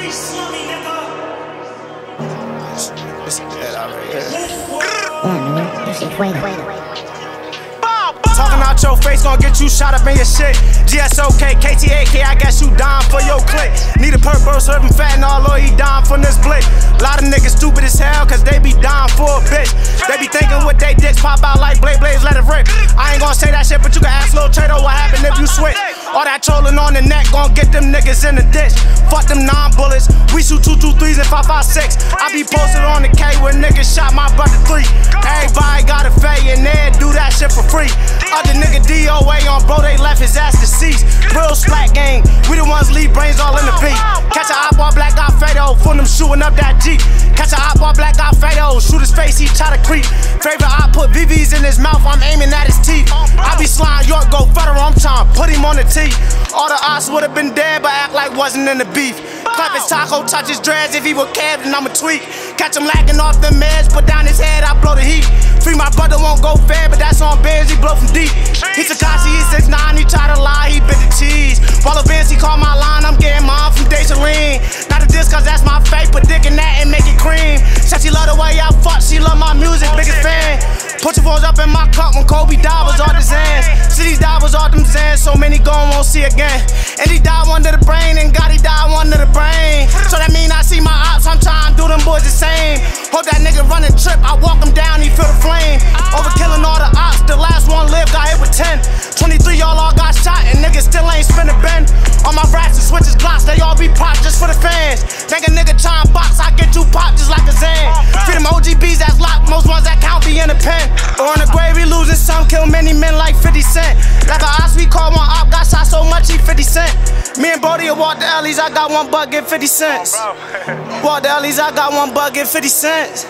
Talking out your face gon' get you shot up in your shit. GSOK, KTAK, I guess you dying for your click. Need a perk bro, serving fentanyl, or he dying from this blick. Lot of niggas stupid as hell, cause they be dying for a bitch. They be thinking with they dicks pop out like blades, let it rip. I ain't gon' say that shit, but you can ask Lil Trader what happened if you switch. All that trolling on the neck gon' get them niggas in the ditch. Fuck them 9 bullets, we shoot 223s and 556. I be posted on the K when niggas shot my brother 3. Everybody got a fade and they do that shit for free. Other nigga DOA on bro, they left his ass deceased. Real slack gang, we the ones leave brains all in the beat. Catch a op ball, black guy Fado, for them shooting up that Jeep. Catch a op ball, black guy Fado, shoot his face, he try to creep. Favorite I put VVs in his mouth, I'm aiming at his teeth. I be sliding York, go federal, I'm trying to put him on the tee. All the odds would've been dead, but act like wasn't in the beef. Clap his taco, touch his dreads, if he was cabbed, then I'ma tweak. Catch him lacking off the meds, put down his head, I blow the heat. Free my brother won't go fair, but that's on Benz, he blow from deep. He Takashi, he 6'9", he try to lie, he bit the cheese. Follow Benz, he call my line, I'm getting mine from Desaline. Not a diss, cause that's my fate, put dick in that and make it cream. Said she love the way I fuck, she love my music, biggest fan. Put your phones up in my cup when Kobe died was all the Zans. Cities died was all them Zans, so many gone won't see again. And he died one to the brain, and Gotti died one to the brain. So that mean I see my ops, I'm trying to do them boys the same. Hope that nigga running trip, I walk him down, he feel the flame. Overkilling all the ops, the last one lived, got hit with 10. 23 y'all all got shot, and niggas still ain't spin a bend. On my racks and switches glocks, they all be propped just for the fans. Think a nigga trying box, I get you popped just like a Zan. Free them OGBs that's locked, most ones that count be in the pen. Or in the grave, we losing some, kill many men like 50 Cent. Like a ops, we call one op, got shot so much he 50 Cent. Me and Brody will walk the alleys, I got $1, get 50 cents. Walk the alleys, I got $1, get 50 cents.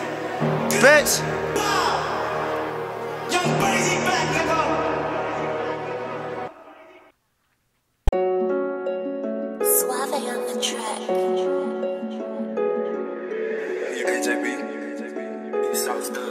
Bitch. YNG BRVZY back, nigga. Suave on the track. AJB, you sound stuck.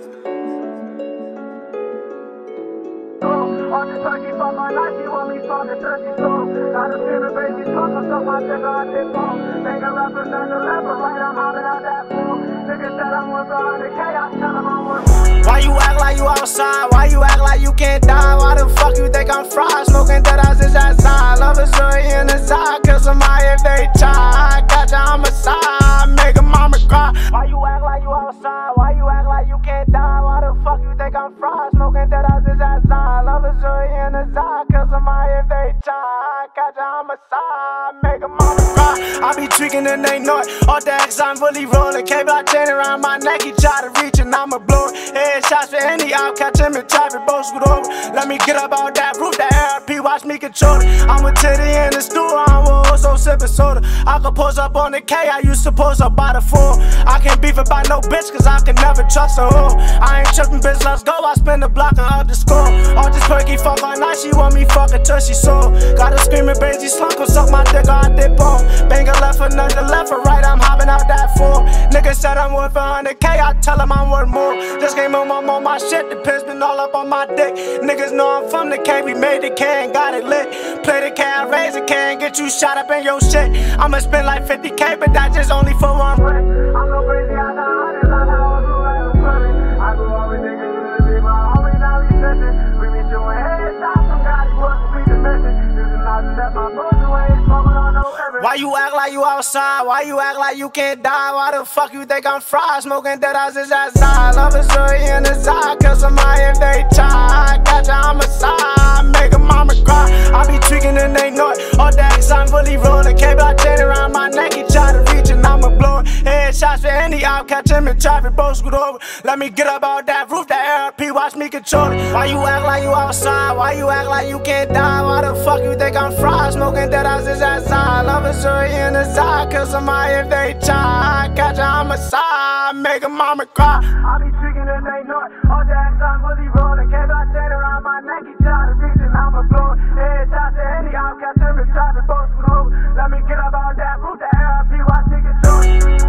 On the turkey for my life, she want me for the thirsty soul. Got a favorite baby, smoke, I suck my dick on this phone. Think I represent the level, right, I'm hopping out that pool. Niggas said I'm worth 100K, I tell them I'm worth more. Why you act like you outside? Why you act like you can't die? Why the fuck you think I'm fried? Smoking that ass is outside. Love is really in the side, cause somebody if they try. I got your homicide, make a mama cry. Why you act like you outside? Why you act like you can't die? Why the fuck you think I'm fried? Smoking that ass is outside. Love is really in the side, cause somebody if they try. I got your homicide, make a mama cry. I be tweaking and they know it. All the X, I'm really rolling. K-block chain around my neck, he try to reach and I'ma blow it. Headshots for any out, catch him in traffic, both scoot over. Let me get up out that roof, that RP, watch me control it. I'm with Titty in the stool, I'm also sipping soda. I could post up on the K, I used to post up by the 4. I can't beef it by no bitch, cause I can never trust a hoe. I ain't tripping, bitch, let's go, I spin the block and up the score. All this perky fuck all night, she want me fuck until she sore. Got her screaming, baby, slunk, gon' suck my dick on dip on. Banger left for none, the left for right, I'm hopping out that 4. Niggas said I'm worth 100K, I tell them I'm worth more. Just came home on my shit, the piss been all up on my dick. Niggas know I'm from the K, we made the can, got it lit. Play the can, raise the can, get you shot up in your shit. I'ma spend like 50K, but that's just only for one brick. I'm no crazy, I know hundreds, I know who's running. I grew up with niggas used to be my homies, now we session. We be shooting headshots, some guys wasn't we the message. This is not to let my bros away, smoking on no evidence. Why you act like you outside? Why you act like you can't die? Why the fuck you think I'm fried? Smoking that ass is outside. Love is really in the side, cause somebody if they try. I got your homicide, make a mama cry. I be tweaking and they know it. All that X, I'm really rolling. K-block chain around my neck, he try to reach and I'ma blow it. Headshots for any out, catch him in traffic, both scoot over. Let me get up out that roof, that RP, watch me control it. Why you act like you outside? Why you act like you can't die? Why the fuck you think I'm fried? Smoking that ass is outside. Love is really in the side, cause somebody if they try. I got your homicide, make a mama cry. I be tweaking and they know it. All the X, I'm really rolling. K-block chain around my neck, he try to reach and I'ma blow it. Headshots to any out, catch him in traffic, both scoot over. Let me get up out that roof, that RP, watch me control it.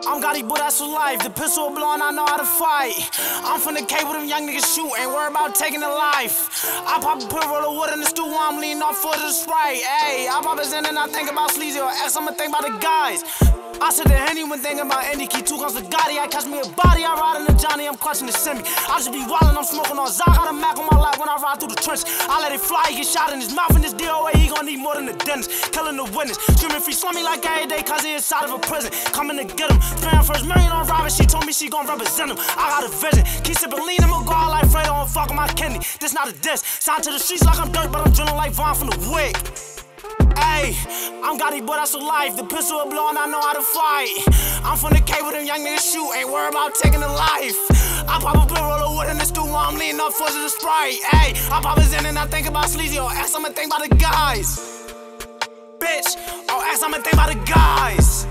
I'm Gotti, but that's for life. The pistol blowing, I know how to fight. I'm from the Cape with them young niggas shoot, ain't worried about taking a life. I pop a put roll of wood in the stew while I'm leaning off for the Sprite. Ayy, I pop his in and I think about Sleazy or X, I'ma think about the guys. I said the Henny when thinking about Indy, key 2 comes to Gotti. I catch me a body, I ride in the Johnny, I'm clutching the semi. I just be wildin', I'm smoking on Zach, got a Mac on my lap when I ride through the trench. I let it fly, he get shot in his mouth in this DOA, he gon' need more than the dentist. Killing the witness, screaming free Slimin like every day, cause he inside of a prison. Coming to get him, spending first million on Robin, she told me she gon' represent him. I got a vision, keep sipping lean, I'ma go out like Fredo and fuck my kidney. This not a diss, signed to the streets like I'm dirt, but I'm drilling like Vaughn from the wig. Ayy, I'm Gotti, but that's for life. The pistol blowing, I know how to fight. I'm from the Cape with them young niggas shoot, ain't worried about taking a life. I pop a big roll of wood in the stew while I'm leaning up for the Sprite. Ayy, I pop his in and I think about Sleazy or X, I'ma think about the guys. Bitch, or X, I'ma think about the guys.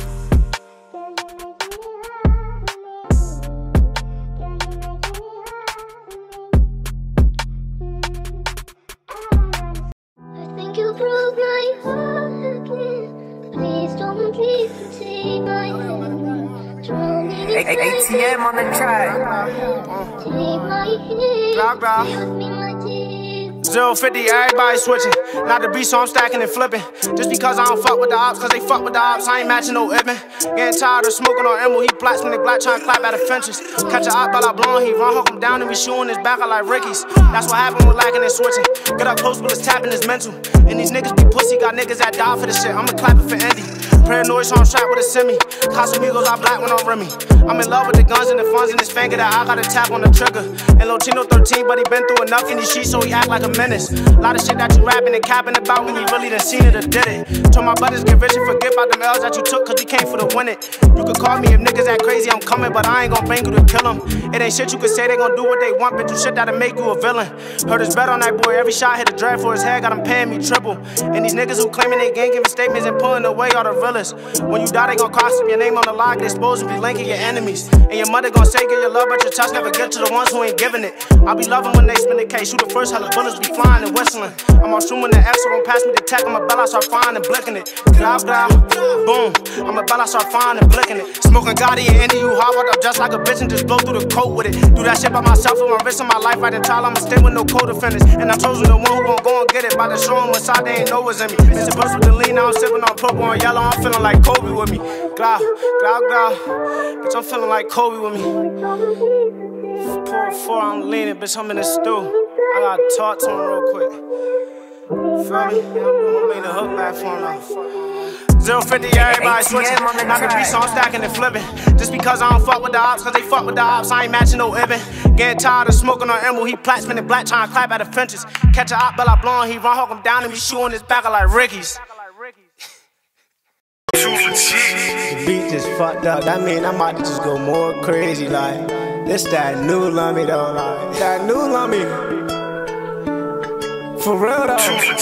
You broke my heart again. Please don't leave and take my hand. Draw me to ATM on the track. take my hand. Give me my tears. 050, everybody switching. Not the beat, so I'm stacking and flipping. Just because I don't fuck with the ops, cause they fuck with the ops, I ain't matching no Ibn. Getting tired of smoking on Emerald, he plats when the Glock trying to clap at the fences. Catch a op, but I blown, he run, hook him down and be shooting his back, I like Ricky's. That's what happened with lacking and switching. Get up close, but it's tapping his mental. And these niggas be pussy, got niggas that die for this shit. I'ma clap it for Indy. Paranoid, so I'm strapped with a semi. Casamigos, I black when I'm Remy. I'm in love with the guns and the funds in his finger that I gotta tap on the trigger. And Lotino 13, but he been through enough in these sheets, so he act like a menace. Lot of shit that you rapping and capping about when you really done seen it or did it. Told my brothers get rich and forget about them L's that you took, cause we came for to win it. You could call me if niggas act crazy, I'm coming, but I ain't gon' bang you to kill them. It ain't shit you could say, they gon' do what they want, but you shit that'll make you a villain. Heard his bet on that boy, every shot hit a dread for his head, got him paying me triple. And these niggas who claiming they gang giving statements and pulling away all the realest. When you die, they gon' cross up your name on the log, get exposed and be linking your enemies. And your mother gon' say give your love, but your touch never get to the ones who ain't giving it. I be loving when they spin the case, shoot the first, hella bullets be flying and whistling. I'm assuming the X, so don't pass me the tech, I'ma bell, I start flying and blicking it. Glow, glow, boom, I'ma bell, I start flying and blicking it. Smoking Gotti and Indy, you hard up just like a bitch and just blow through the coat with it. Do that shit by myself with my wrist in my life, right in trial, I'ma stay with no co-defendants. And I chosen the one who gon' go and get it, by the show them what side they ain't know what's in me. Mr. Bush with the lean, now I'm sipping on purple and yellow, I'm feeling like Kobe with me. Glow, glow, glow, bitch, I'm feeling like Kobe with me. 4-4, I'm leaning, bitch, I'm in the stew. I gotta talk to him real quick. Feel me? I'm leaning the hook back for him now. 050, everybody switching. Not the beat, so I'm stacking and flipping. Just because I don't fuck with the ops, cause they fuck with the ops, I ain't matching no Ibn. Getting tired of smoking on Emerald, he plats spinning black, trying to clap at the fences. Catch a op, but I blown, he run, hook him down and be shooting his back, I like Ricky's. The beat just fucked up, that mean I might just go more crazy, like. This that new Lummy though, like. That new Lummy. For real though.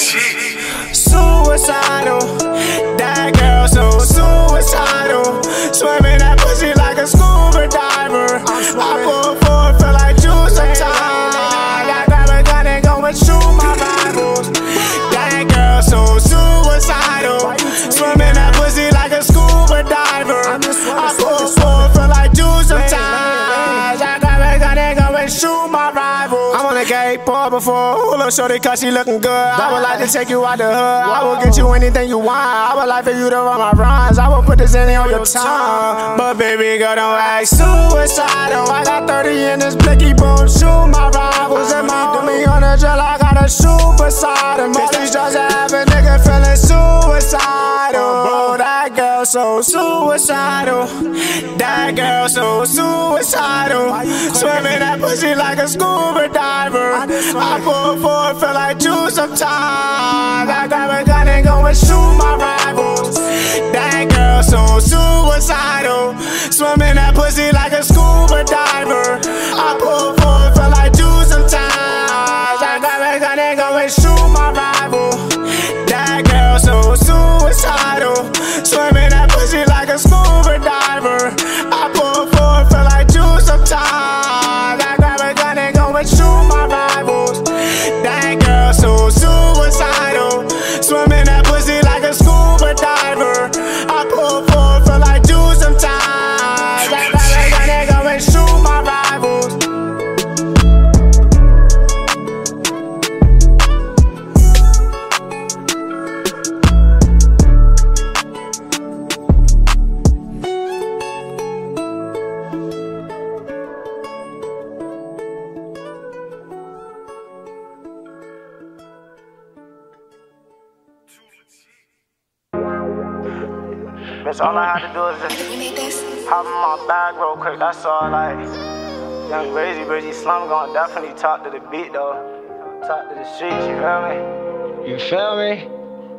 Suicidal, that girl so suicidal. Swimming that pussy like a scuba diver. I pull forward, feel like juice sometimes. I grab a gun and go and shoot my rivals. That girl so suicidal. Swimming that pussy like a scuba diver. I pull forward, feel like juice sometimes. I grab a gun and go and shoot my rivals. I'm on the gate, pour before. Hula shorty cause she looking good. I would like to take you out the hood. I will get you anything you want. I would like for you to run my runs. I will put this in on your tongue. But baby girl, don't act suicidal. I got 30 in this blicky boom. Shoot my rivals and my homie on the drill. I got a superside. And all these drugs I have a nigga feeling suicidal. Bro, that girl so suicidal. That girl so suicidal. Swimming that pussy like a scuba diver. I pull forward, feel like juice sometimes. I grab a gun and go and shoot my rivals. That girl so suicidal. Swimming that pussy like a scuba diver. I pull forward, feel like juice sometimes. I grab a gun and go and shoot my rival. That girl so suicidal. Swimming that pussy like a scuba diver. I pull forward, feel like juice sometimes. I grab a gun and go and shoot my rivals. That girl so suicidal. Swimming that pussy like a scuba diver. I pull forward, feel like juice sometimes. Bitch, all I had to do is just hop in my bag real quick, that's all. Like, YNG BRVZY Slimin gon' definitely talk to the beat though. Talk to the streets, you feel me? You feel me?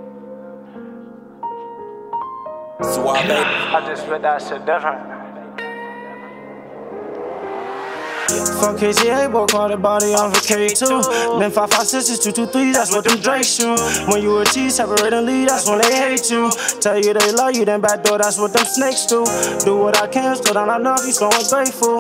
I just spit that shit different. Fuck KCA, boy, call the body on for K2. Then 5, 5, 6, 2, 2, 3, that's what them Drakes shoot. When you a T, separate and lead, that's when they hate you. Tell you they love you, then backdoor, that's what them snakes do. Do what I can, so that I love you, so ungrateful.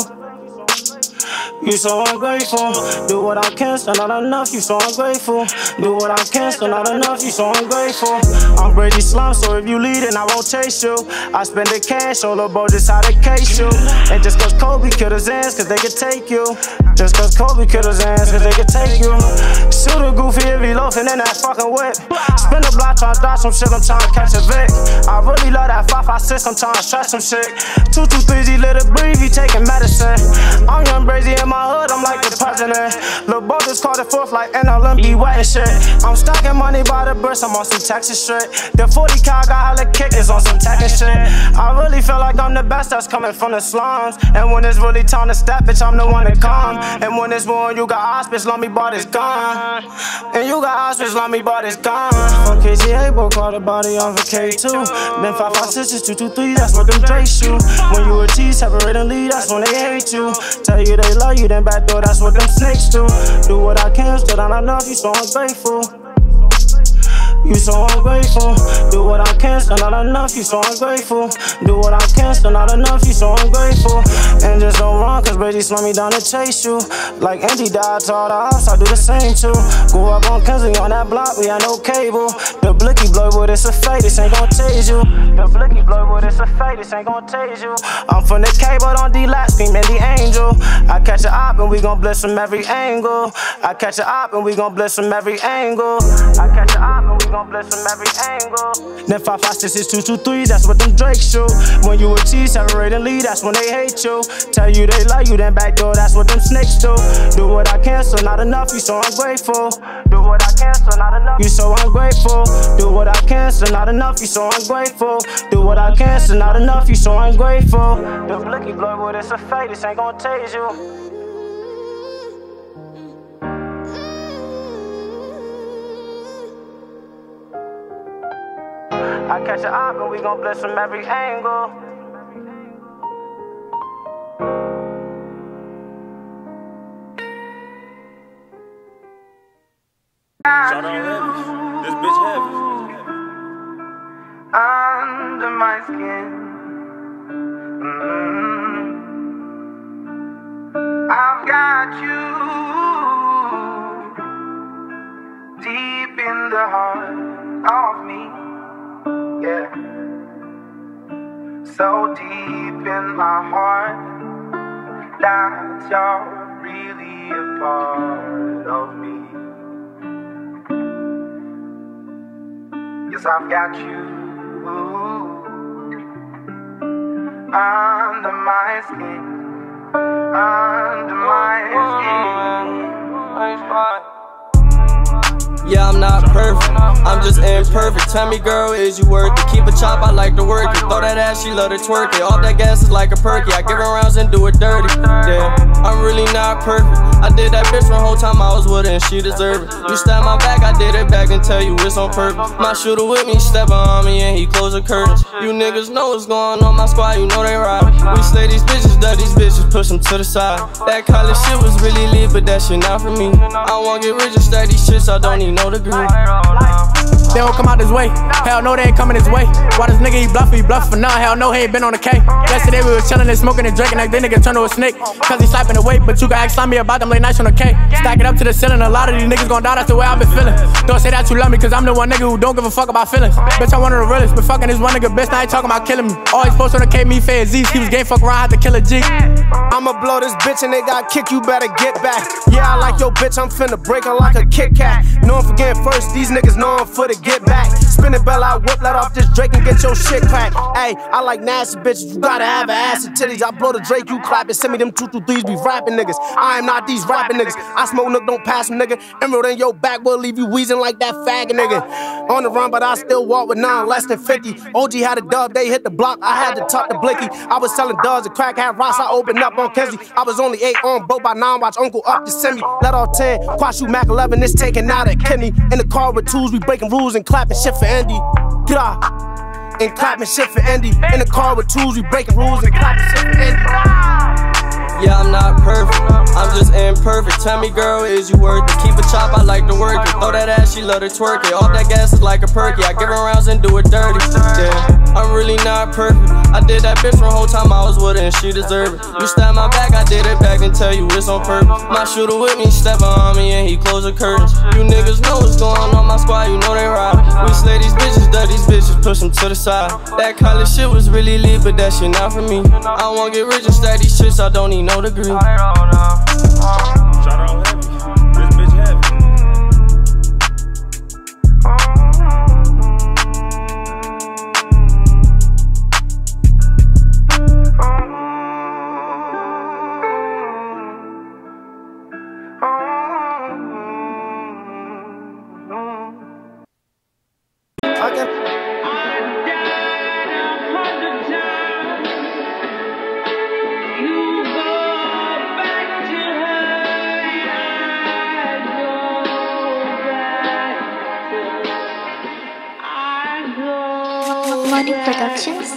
You so ungrateful. Do what I can, still not enough. You so ungrateful. Do what I can, still not enough. You so ungrateful. I'm BRVZY Slimin, so if you lead, I won't chase you. I spend the cash, all the boy just how to case you. And just cause Kobe killed his ass, cause they could take you. Just cause Kobe killed his ass, cause they could take you. Shoot a goofy if he loafing in that fucking whip. Spin the block, tryna dodge some shit, I'm tryna catch a Vic. I really love that 5, 5, 6, I'm tryna stretch some shit. 2, 2, 3, let it breathe, he taking medicine. I'm YNG BRVZY in my hood, I'm like the president. Lil' Bo just called it forth like NLM be wet and shit. I'm stacking money by the bricks, I'm on some Texas shit. The 40 cal got hella kickers on some tech and shit. I really feel like I'm the best that's coming from the slums. And when it's really time to step, bitch, I'm the one to come. And when it's more, you got hospice, let me buy this gun. And you got hospice, let me buy this gun. Fuck KCA, boy, call the body on for K2. Then 5, 5, 6, 2, 2, 3, that's what them Drakes shoot. When you a T, separate and lead, that's when they hate you. Tell you they love you, then backdoor, that's what them snakes do. Do what I can, still not enough, you so ungrateful. You so ungrateful. Do what I can, still not enough, you so ungrateful. Do what I can, still not enough, you so ungrateful. And just don't run, cause BRVZY slow me down to chase you. Like Andy died to all the ops, I do the same too. Grew up on Kensley on that block, we had no cable. The blicky blow, but it's a fate, this ain't gon' tase you. The blicky blow, but it's a fate, this ain't gon' tase you. I'm from the K, but on D-Lat, screaming the angel. I catch a op and we gon' blitz from every angle. I catch a op and we gon' blitz from every angle. I catch a op and we gon' blitz from every angle. Then 5, 5, 6, 2, 2, 3, that's what them Drakes shoot. When you a T, separate and lead, that's when they hate you. Tell you they love you, then backdoor, that's what them snakes do. Do what I can, so not enough, you so ungrateful. Do what I can, so not enough, you so ungrateful. Do what I can, so not enough, you so ungrateful. Do what I can, so not enough, you so ungrateful. The blicky blood, but it's a fate, this ain't gon' tase you. I catch a op and we gon' blitz from every angle. Shout out heavy. This bitch heavy. Under my skin, I've got you deep in the heart of me. Yeah, so deep in my heart that you're really a part of me. Yes, I've got you under my skin, under my skin. Yeah, I'm not perfect, I'm just imperfect. Tell me, girl, is you worth it? Keep a chop, I like to work it. Throw that ass, she love to twerk it. All that gas is like a perky, I give her rounds and do it dirty. Yeah, I'm really not perfect. I did that bitch the whole time I was with her and she deserved it. You stab my back, I did it back and tell you it's on purpose. My shooter with me, stepping on me and he closed the curtains. You niggas know what's going on, my squad, you know they ride. We slay these bitches, duck these bitches, push them to the side. That college shit was really lit, but that shit not for me. I won't get rich and stack these shits, I don't need no degree. They don't come out this way, hell no they ain't coming this way. Why this nigga he bluff for now, hell no he ain't been on the K. Yesterday we was chillin' and smoking and drinking, like that nigga turned to a snake. Cause he slapping the weight, but you can ask Slimin about them late nights on the K. Stack it up to the ceiling, a lot of these niggas gon' die, that's the way I've been feeling. Don't say that you love me, cause I'm the one nigga who don't give a fuck about feelings. Bitch, I'm one of the realest, but fucking this one nigga bitch, now he talking about killing me. Always post on the K, me fed Z's, he was game, fuck around, had to kill a G. I'ma blow this bitch and they got kick, you better get back. Yeah, I like your bitch, I'm finna break her like a Kit Kat. Know I'm for getting first, these niggas know I'm for the get back. Spin the bell out, whip, let off this Drake and get your shit cracked. Ayy, I like nasty bitches, you gotta have an ass and titties. I blow the Drake, you clap it, send me them 223s, be rapping niggas. I am not these rapping niggas. I smoke nook, don't pass them nigga. Emerald in your back will leave you wheezing like that faggot nigga. On the run, but I still walk with none less than 50. OG had a dub, they hit the block, I had to tuck the blicky. I was selling dubs and crack, had rocks, I opened up on Kenzie. I was only 8 on boat by 9, watch Uncle up to send me. Let off 10, quash you Mac 11, it's taking out at Kenny. In the car with tools, we breaking rules and clapping shit for Andy. And clapping shit for Andy. In the car with tools, we breaking rules and clapping shit for Andy. Yeah, I'm not perfect, I'm just imperfect. Tell me, girl, is you worth it? Keep a chop, I like to work it. Throw that ass, she love to twerk it. All that gas is like a perky, I give her rounds and do it dirty. Yeah, I'm really not perfect. I did that bitch from the whole time I was with her and she deserve it. You stab my back, I did it back and tell you it's on purpose. My shooter with me, stepping on me and he close the curtains. You niggas know what's going on my squad, you know they ride. We slay these bitches, dug these bitches, push them to the side. That college shit was really lit, but that shit not for me. I wanna get rich and stack these shits, I don't need no degree. Shout out heavy. This bitch heavy. Money Productions.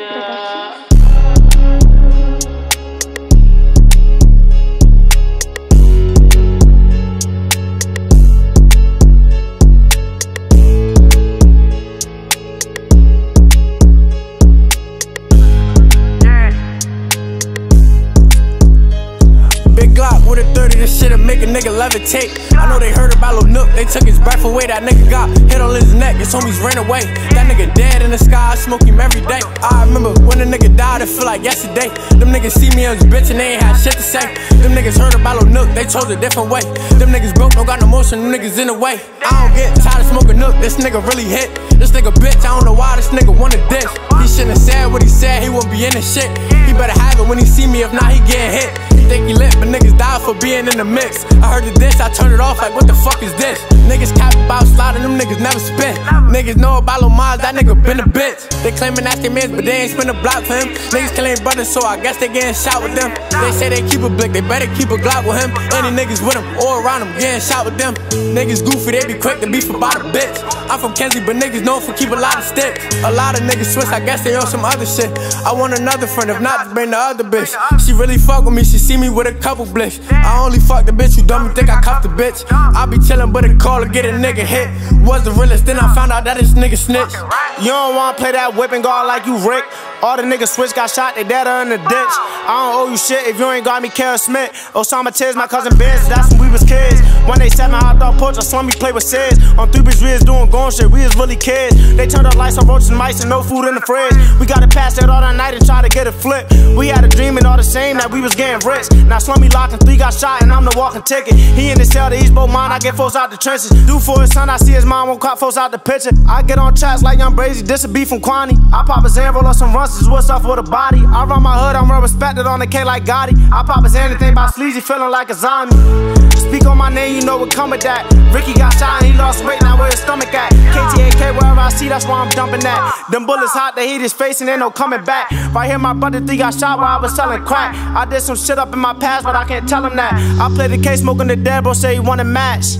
With a 30, this shit'll make a nigga levitate. I know they heard about Lil Nook, they took his breath away. That nigga got hit on his neck, his homies ran away. That nigga dead in the sky, I smoke him every day. I remember when a nigga died, it feel like yesterday. Them niggas see me as a bitch and they ain't had shit to say. Them niggas heard about Lil Nook, they chose a different way. Them niggas broke, don't got no motion, them niggas in the way. I don't get tired of smoking Nook, this nigga really hit. This nigga bitch, I don't know why this nigga wanna dish. He shouldn't have said what he said, he won't be in this shit. He better have it when he see me, if not he getting hit. He think he lit, but niggas die for being in the mix. I heard the diss, I turned it off like what the fuck is this? Niggas cap about sliding, them niggas never spin. Niggas know about Lil Miles, that nigga been a bitch. They claiming that's their mans, but they ain't spin a block for him. Niggas killing brothers, so I guess they getting shot with them. They say they keep a blick, they better keep a Glock with him. Any niggas with him or around him, getting shot with them. Niggas goofy, they be quick to beef about a bitch. I'm from Kenzie, but niggas known for keep a lot of sticks. A lot of niggas switch, I guess they on some other shit. I want another friend, if not, bring the other bitch. She really fuck with me, she see me with a couple blicks. I only fuck the bitch who dumb and think I cuffed the bitch. I be chillin' but a call to get a nigga hit. Was the realest, then I found out that this nigga snitch. You don't wanna play that whipping guard like you Rick. All the niggas switch got shot, they dead in the ditch. I don't owe you shit if you ain't got me Kara Smith. Osama Tiz, my cousin Biz, that's when we was kids. When they sat my hot dog porch, I saw me play with Sis. On 3 bitch, we was doing gone shit, we was really kids. They turned up lights on roaches and mice and no food in the fridge. We gotta pass that all that night and try to get a flip. We had a dream and all the same that we was getting rich. Now Slummy locked and 3 got shot and I'm the walking ticket. He in the cell, the East Boat mine, I get folks out the trenches. Do for his son, I see his mom won't cut folks out the picture. I get on tracks like YNG BRVZY, this a beef from Kwani. I pop his hand, roll up some runs, what's up with a body. I run my hood, I'm real respected on the K like Gotti. I pop his hand and think about sleazy, feeling like a zombie. Speak on my name, you know what come with that. Ricky got shot and he lost weight, now where his stomach at. KTAK, wherever I see, that's where I'm dumping at. Them bullets hot, they heat his face and ain't no coming back. Right here, my brother 3 got shot while I was selling crack. I did some shit up in my past, but I can't tell him that. I played the case, smoking the dead, bro, say he want a match.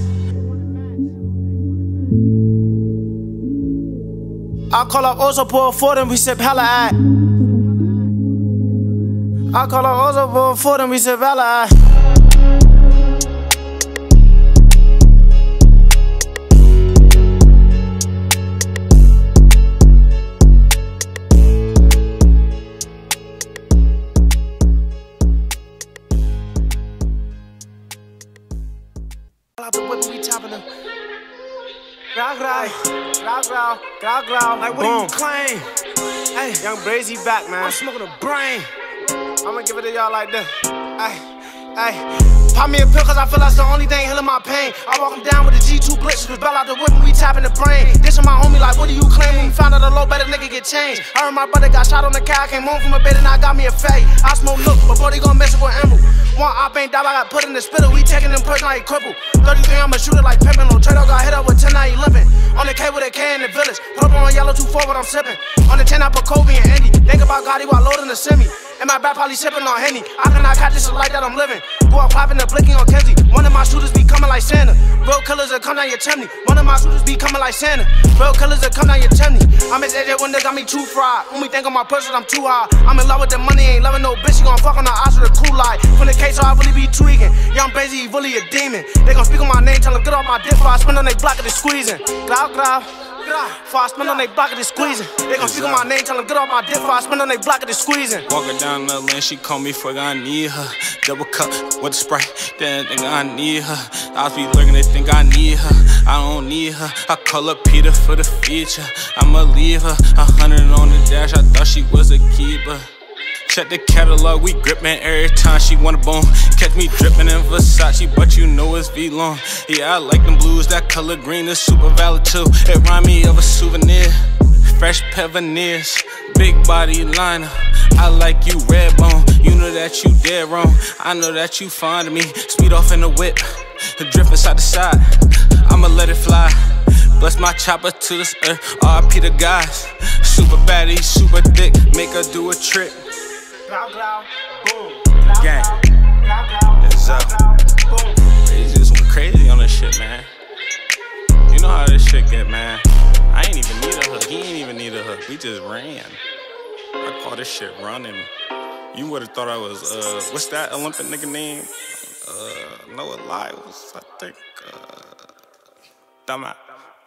I call up Ozo pour for them, we sip hella at. I call up Ozo pour for them, we sip hella at. Out the whip, we chopping them. Growl. Like, what do you claim? Hey, YNG BRVZY back, man. I'm smoking a brain. I'ma give it to y'all like this. Hey. Pop me a pill cause I feel that's the only thing healing my pain. I walk him down with the G2 blitz, cause bell out the whip and we tapping the brain. Dishing my homie like, what do you claim? When we found out a low, better nigga get changed. I heard my brother got shot on the car, I came home from a bed and I got me a fade. I smoke look, but boy, they gon' mess up with emerald. One op ain't died, I got put in the spitter. We taking them person like crippled. 33, I'ma shoot it like pimpin'. Lil Trado got hit up with 10, now he limpin'. On the K with a K in the village. Put up on yellow 2-4, what I'm sippin'. On the 10, I put Kobe and Andy. Think about Gotti while loading the semi. And my back probably sippin' on Henny. I cannot catch this life that I'm living. Go out poppin' the blinking on Kenzie. One of my shooters be coming like Santa. Real killers that come down your chimney. One of my shooters be coming like Santa. Real killers that come down your chimney. I miss AJ when they got me too fried. When we think on my purse, I'm too high. I'm in love with the money, ain't loving no bitch. She gon' fuck on the eyes with a cool light. From the case, so I really be tweaking. Young BRVZY, really a demon. They gon' speak on my name, tell them get off my dick before I spin on they block of the squeezing. Growl, growl. Before I spin on they block of the squeezing. They gon' speak on my name, tell them get off my dick before I spin on they block of the squeezing. Walking down the lane, she call me for I need her. Double cup with the Sprite, then think I need her. I be lurking, they think I need her. I don't need her. I call up Peter for the feature. I'ma leave her 100 on the dash. I thought she was a keeper. Check the catalog, we grippin' every time she want a bone. Catch me drippin' in Versace, but you know it's V-long. Yeah, I like them blues, that color green is super valid too. It remind me of a souvenir. Fresh pair veneers, big body liner. I like you red bone, you know that you dead wrong. I know that you fond of me, speed off in the whip, drippin' side to side. I'ma let it fly. Bless my chopper to this earth, RIP the guys. Super baddie, super thick, make her do a trick. Gang, it's up. It's just went crazy on this shit, man. You know how this shit get, man. I ain't even need a hook, he ain't even need a hook. We just ran. I call this shit running. You would've thought I was, what's that Olympic nigga name? Noah Lyles, I think, dumb out.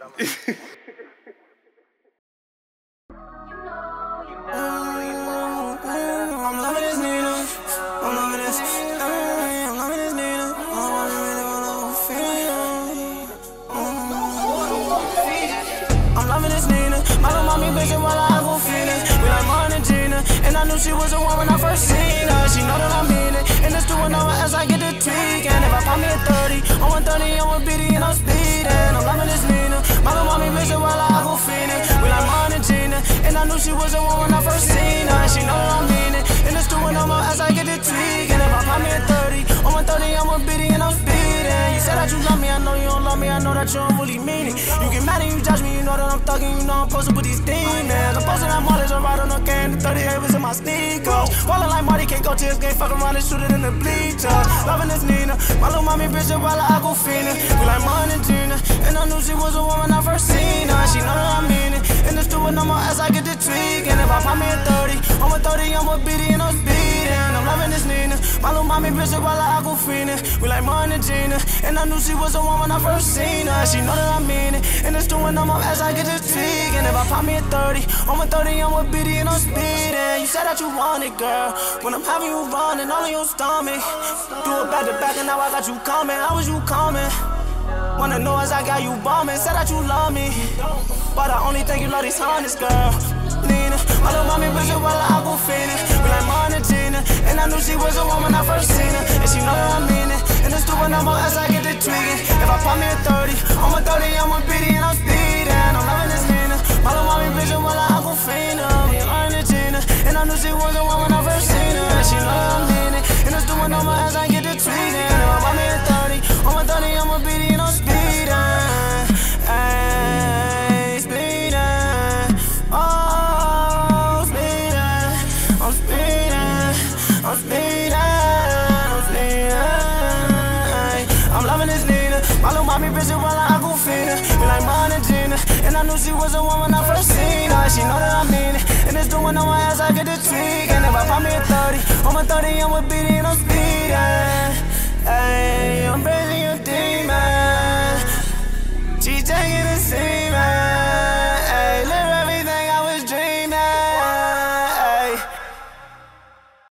I'm loving this Nina. I'm loving this. I'm loving this Nina. I'm really wanna feel. I'm loving this Nina. My little mommy bitchin' while I go feelin'. We like Martin and Gina. And I knew she was the one when I first seen her. She know that I mean it. And it's doing all as I get the tweak. And if I pop me a 30, on 130, I'm with BD and I'm speedin'. I'm loving this Nina. My little mommy bitchin' while I go feelin'. We like Martin and Gina. And I knew she was the one when I first seen her. She know that I mean it. And it's doing all as I get the tweak. And if I pop me a 30, on 130, I'm with BD and I'm speedin'. You said that you love me, I know you don't love me. I know that you don't really mean it. You get mad and you judge me, you know that I'm thuggin'. You know I'm posted with these demons. I'm posting that mileage, I'm riding on can. The 38 was in my sneakers. Ballin' like Marty, can't go to his game. Fuck around and shoot it in the bleachers. Loving this Nina. My little mommy bitch while I go feelin'. We like Martin and Gina. And I knew she was a woman I first seen her. She know that I mean it. And it's doing no more as I get the tweak. And if I pop me a 30, on 30, I'm with BD and I'm speedin'. I'm loving this Nina. My little mommy bitch while I go feelin'. We like Martin and Gina. And I knew she was a woman I first seen her. She know that I mean it. And it's doing no more as I get the tweak. And if I pop me a 30, on 30, I'm with BD and I'm speedin'. You said that you want it, girl. When I'm having you running all in your stomach. Do it back to back and now I got you coming. How was you coming? Wanna know as I got you bombing. Said that you love me, but I only think you love these honest, girl. Nina, my little mommy bitch while I go finish. We like Martin and Gina. And I knew she was a woman I first seen her. And she know that I mean it. And it's doing no more as I get the tweaking. If I pop me a 30, on 30, I'm with BD and I'm speedin'. I'm loving this Nina. My little mommy bitch while I go finish. We Martin and Gina. And I knew she was a woman I first seen her. And she know that I mean it. And it's doing no more as I get the tweaking. If I pop me a 30, on 30, I'm with BD and I'm speedin'. Ay, speedin'. Oh, speedin'. I'm speedin'. I'm speedin'. I'm speedin'. I'm loving this Nina. My little mommy bitch while I go feelin'. We like Martin and Gina. And I knew she was the one when I first seen her. She know that I mean it. And it's doing on my ass I get the tweak. And if I pop me a 30, on 30, I'm with BD and I'm speedin'. Ay.